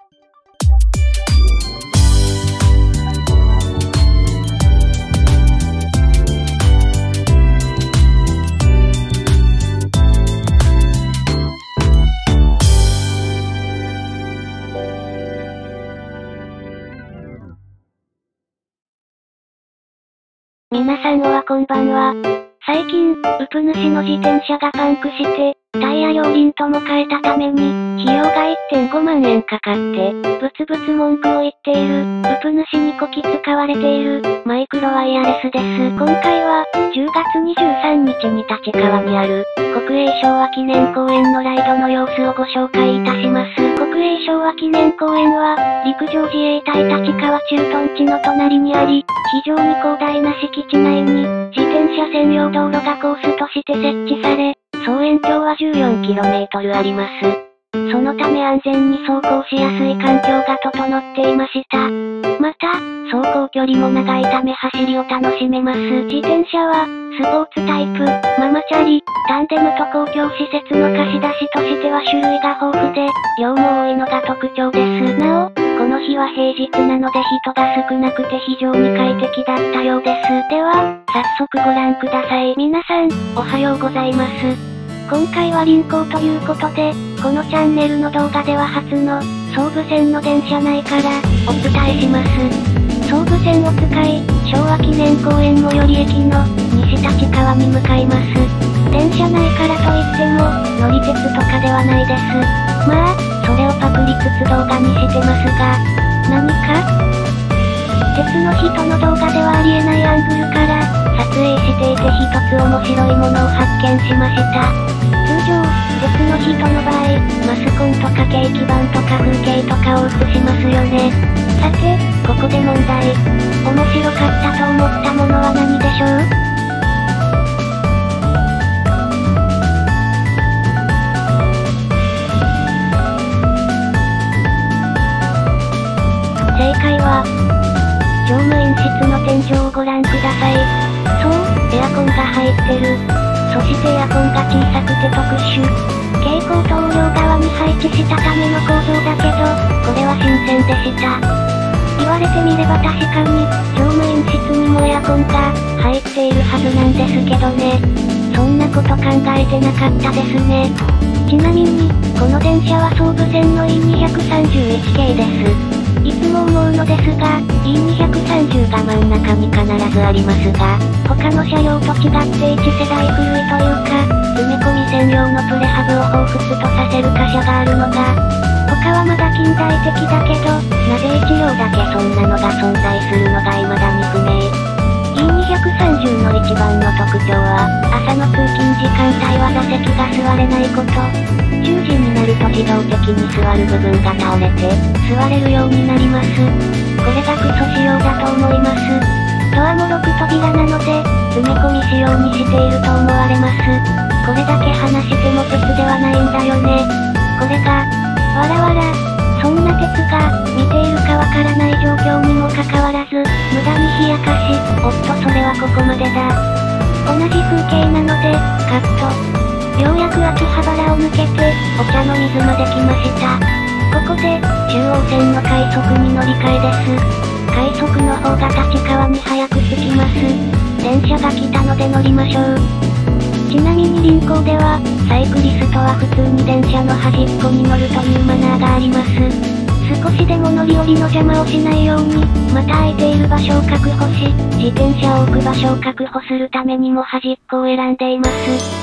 皆さんこんばんは。最近、ウプ主の自転車がパンクして、タイヤ両輪とも変えたために、費用が 1.5 万円かかって、ブツブツ文句を言っている、ウプ主にこき使われている、マイクロワイヤレスです。今回は、10月23日に立川にある、国営昭和記念公園のライドの様子をご紹介いたします。国営昭和記念公園は、陸上自衛隊立川駐屯地の隣にあり、非常に広大な敷地内に、自転車専用道路がコースとして設置され、総延長は 14km あります。そのため安全に走行しやすい環境が整っていました。また、走行距離も長いため走りを楽しめます。自転車は、スポーツタイプ、ママチャリ、タンデムと公共施設の貸し出しとしては種類が豊富で、量も多いのが特徴です。なお、この日は平日なので人が少なくて非常に快適だったようです。では、早速ご覧ください。皆さん、おはようございます。今回は臨行ということで、このチャンネルの動画では初の、総武線の電車内からお伝えします。総武線を使い、昭和記念公園最寄り駅の西立川に向かいます。電車内からといっても、乗り鉄とかではないです。まあ、それをパクりつつ動画にしてますが、何か鉄の人の動画ではありえないアングルから撮影していて一つ面白いものを発見しました。通常、鉄の人の場合、マスコンとか掲示板とか風景とかを映しますよね。さて、ここで問題。面白かったと思ったものは何でしょう？正解は、乗務員室の天井をご覧ください。そう、エアコンが入ってる。そしてエアコンが小さくて特殊。蛍光灯を両側に配置したための構造だけど、これは新鮮でした。言われてみれば確かに、乗務員室にもエアコンが入っているはずなんですけどね。そんなこと考えてなかったですね。ちなみに、この電車は総武線の E231 系です。いつも思うのですが、E230 が真ん中に必ずありますが、他の車両と違って1世代古いというか、詰め込み専用のプレハブを彷彿とさせる貨車があるのが、他はまだ近代的だけど、なぜ1両だけそんなのが存在するのが未だに不明。E230 の一番の特徴は、朝の通勤時間帯は座席が座れないこと。10時になると自動的に座る部分が倒れて、座れるようになります。これがクソ仕様だと思います。ドアも6扉なので、詰め込み仕様にしていると思われます。これだけ話しても鉄ではないんだよね。これが、わらわら、そんな鉄が、見ているかわからない状況にもかかわらず、無駄に冷やかし、おっとそれはここまでだ。同じ風景なので、カット。ようやく秋葉原を抜けて、お茶の水まで来ました。ここで、中央線の快速に乗り換えです。快速の方が立川に早く着きます。電車が来たので乗りましょう。ちなみに臨港では、サイクリストは普通に電車の端っこに乗るというマナーがあります。少しでも乗り降りの邪魔をしないように、また空いている場所を確保し、自転車を置く場所を確保するためにも端っこを選んでいます。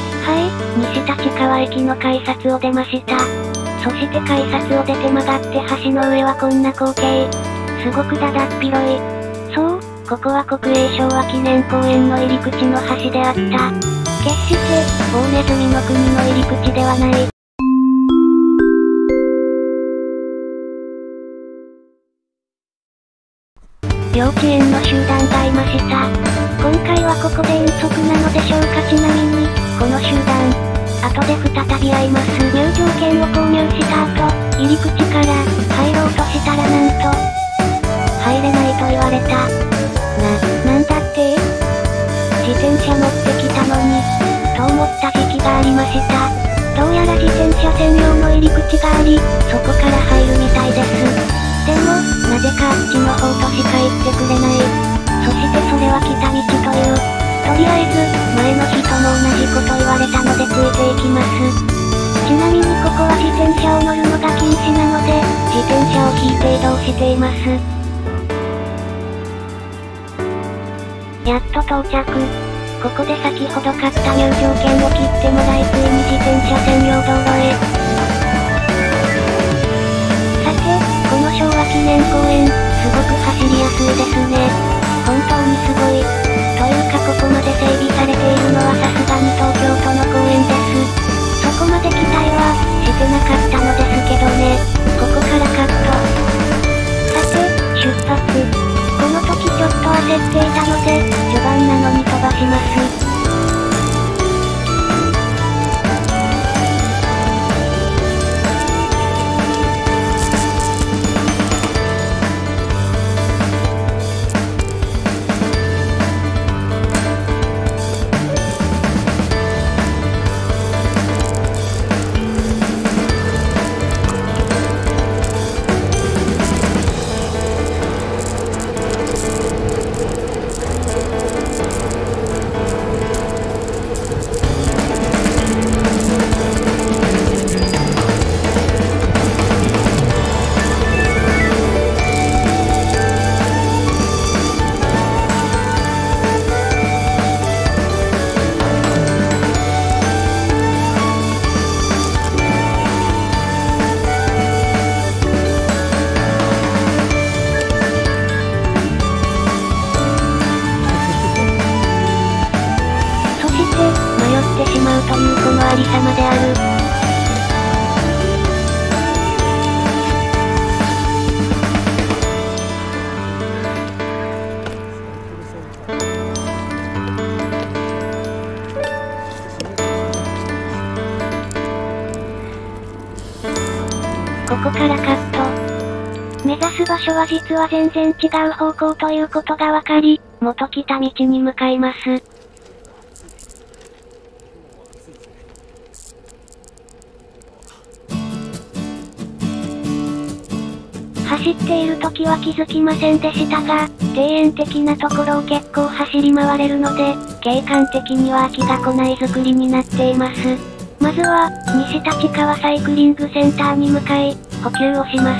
はい、西立川駅の改札を出ました。そして改札を出て曲がって橋の上はこんな光景。すごくだだっ広い。そう、ここは国営昭和記念公園の入り口の橋であった。決して、大ネズミの国の入り口ではない。幼稚園の集団がいました。今回はここで遠足なのでしょうか。ちなみに、この集団、後で再び会います。入場券を購入した後、入り口から入ろうとしたらなんと、入れないと言われた。なんだって自転車持ってきたのに、と思った時期がありました。どうやら自転車専用の入り口があり、そこから入るみたいです。 て移動しています。やっと到着。ここで先ほど買った入場券を切ってもらいついに自転車専用道路へ。さて、この昭和記念公園、すごく走りやすいですね。本当にすごい。というかここまで整備されているのはさすがに東京都の公園です。そこまで期待は、してなかったのですけどね。ここからカット。さて、出発。この時ちょっと焦っていたので、序盤なのに飛ばします。というこのありさまである。ここからカット。目指す場所は実は全然違う方向ということがわかり、元来た道に向かいます。走っている時は気づきませんでしたが、庭園的なところを結構走り回れるので、景観的には飽きが来ない作りになっています。まずは、西立川サイクリングセンターに向かい、補給をします。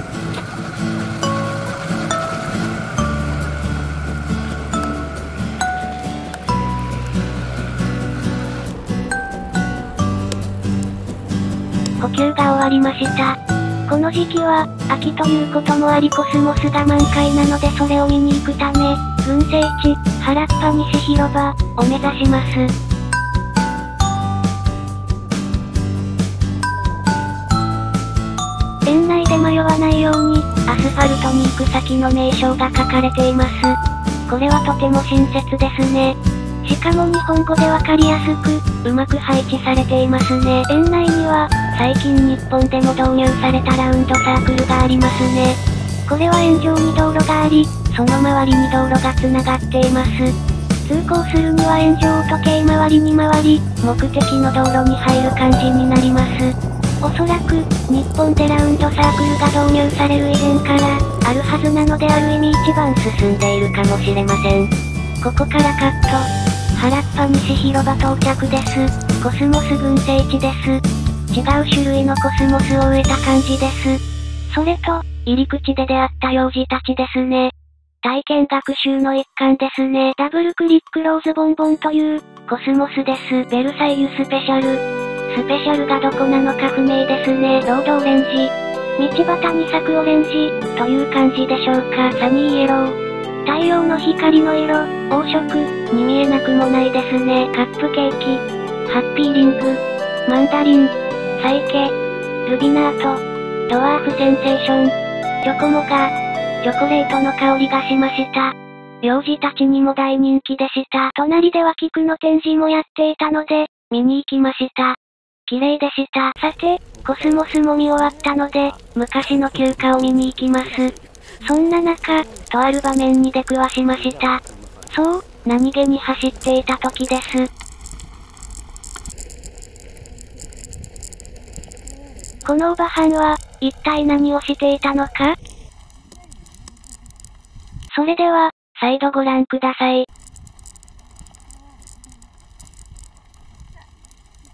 補給が終わりました。この時期は、秋ということもありコスモスが満開なのでそれを見に行くため、群生地、原っぱ西広場、を目指します。園内で迷わないように、アスファルトに行く先の名称が書かれています。これはとても親切ですね。しかも日本語でわかりやすく、うまく配置されていますね。園内には、最近日本でも導入されたラウンドサークルがありますね。これは円状に道路があり、その周りに道路が繋がっています。通行するには円状時計回りに回り、目的の道路に入る感じになります。おそらく、日本でラウンドサークルが導入される以前から、あるはずなのである意味一番進んでいるかもしれません。ここからカット。原っぱ西広場到着です。コスモス群生地です。違う種類のコスモスを植えた感じです。それと、入り口で出会った幼児たちですね。体験学習の一環ですね。ダブルクリックローズボンボンという、コスモスです。ベルサイユスペシャル。スペシャルがどこなのか不明ですね。ロードオレンジ。道端に咲くオレンジ、という感じでしょうか。サニーイエロー。太陽の光の色、黄色、に見えなくもないですね。カップケーキ。ハッピーリング。マンダリン。サイケ。ルビナート。ドワーフセンセーション。チョコモガ。チョコレートの香りがしました。幼児たちにも大人気でした。隣では菊の展示もやっていたので、見に行きました。綺麗でした。さて、コスモスも見終わったので、昔の休暇を見に行きます。そんな中、とある場面に出くわしました。そう、何気に走っていた時です。このおばはんは、一体何をしていたのか？それでは、再度ご覧ください。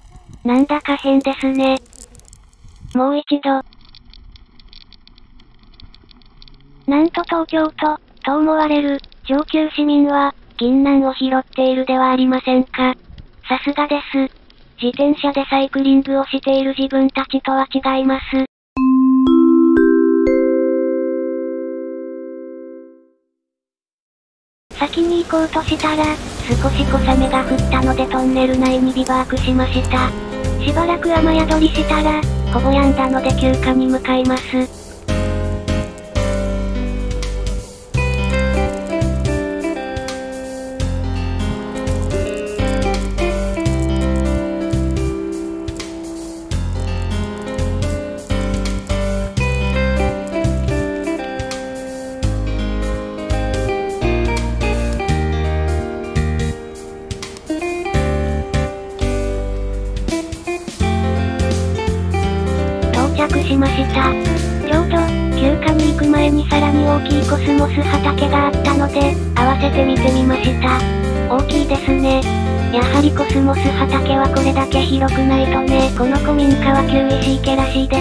なんだか変ですね。もう一度。 なんと東京都、と思われる、上級市民は、銀杏を拾っているではありませんか。さすがです。自転車でサイクリングをしている自分たちとは違います。先に行こうとしたら、少し小雨が降ったのでトンネル内にビバークしました。しばらく雨宿りしたら、ほぼ止んだので休暇に向かいます。到着しました。ちょうど、休暇に行く前にさらに大きいコスモス畑があったので、合わせて見てみました。大きいですね。やはりコスモス畑はこれだけ広くないとね。この古民家は旧石井家らしいです。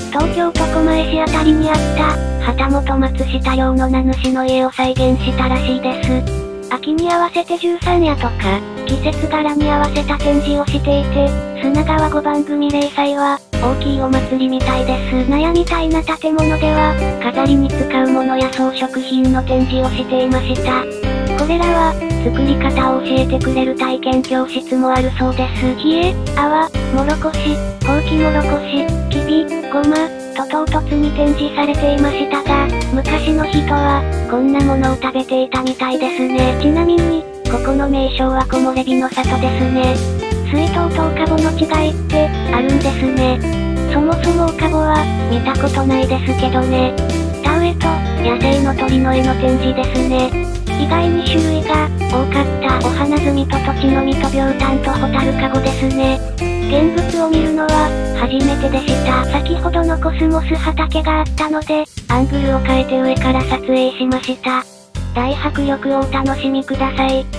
東京都狛江市あたりにあった、旗本松下領の名主の家を再現したらしいです。秋に合わせて13夜とか、季節柄に合わせた展示をしていて、砂川5番組例祭は、大きいお祭りみたいです。納屋みたいな建物では、飾りに使うものや装飾品の展示をしていました。これらは、作り方を教えてくれる体験教室もあるそうです。冷え、泡、もろこし、ほうきもろこし、きび、ごま、と唐突に展示されていましたが、昔の人は、こんなものを食べていたみたいですね。ちなみに、ここの名称は木漏れ日の里ですね。水筒とおかぼの違いって、あるんですね。そもそもおかぼは、見たことないですけどね。田植えと、野生の鳥の絵の展示ですね。意外に種類が、多かった。お花摘みと土地の実と秒炭とホタルカゴですね。現物を見るのは、初めてでした。先ほどのコスモス畑があったので、アングルを変えて上から撮影しました。大迫力をお楽しみください。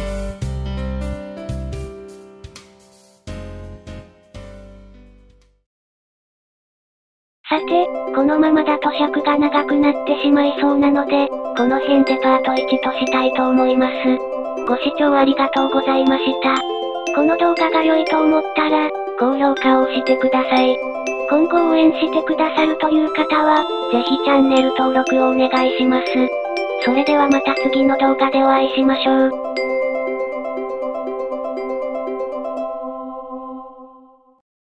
さて、このままだと尺が長くなってしまいそうなので、この辺でパート1としたいと思います。ご視聴ありがとうございました。この動画が良いと思ったら、高評価を押してください。今後応援してくださるという方は、ぜひチャンネル登録をお願いします。それではまた次の動画でお会いしましょう。